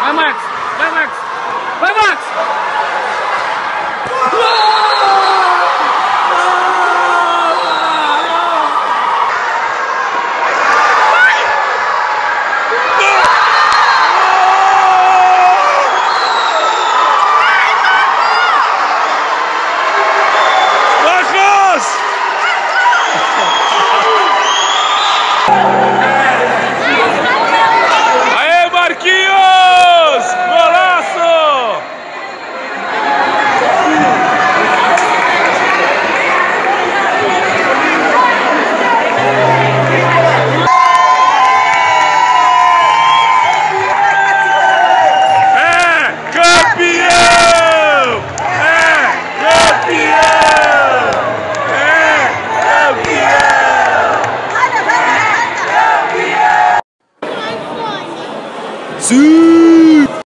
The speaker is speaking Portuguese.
Vai, Marcos! Vai, Marcos! Vai, Marcos! Aê, Marquinhos! Golaço! É campeão! É campeão! É campeão! Sim!